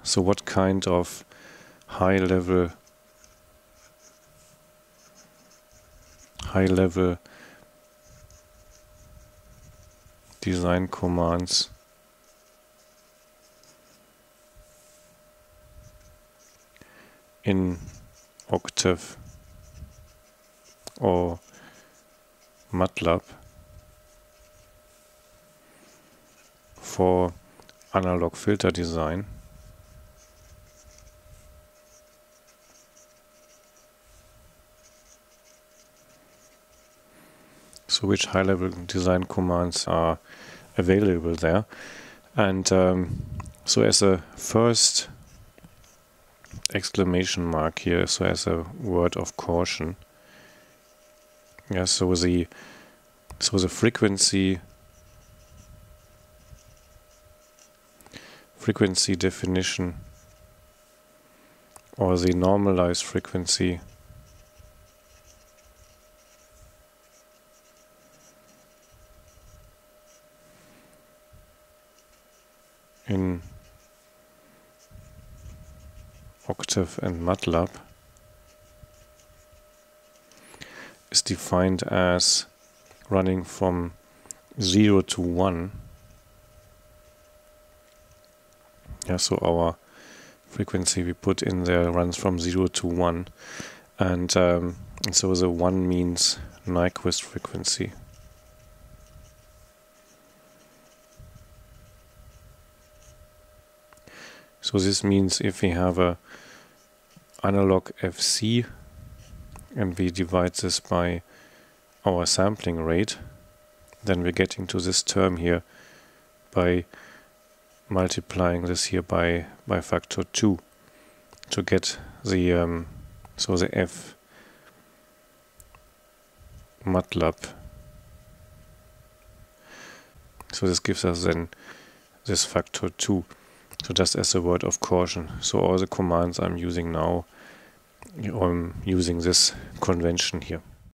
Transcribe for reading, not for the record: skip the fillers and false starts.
So what kind of high-level design commands in Octave or MATLAB for analog filter design. So which high-level design commands are available there. And so as a first exclamation mark here, so as a word of caution, yeah, so the frequency definition, or the normalized frequency in Octave and MATLAB is defined as running from 0 to 1. Yeah, so our frequency we put in there runs from 0 to 1, and so the 1 means Nyquist frequency. So this means if we have a analog FC and we divide this by our sampling rate, then we're getting to this term here by multiplying this here by factor 2 to get the so the F MATLAB. So this gives us then this factor 2. So just as a word of caution. So all the commands I'm using now, I'm using this convention here.